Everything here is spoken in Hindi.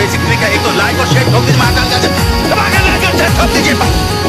बेसिक ट्रिक है, एक तो लाइक और शेयर ठोक दीजिए, लाइक और शेयर ठोक दीजिए।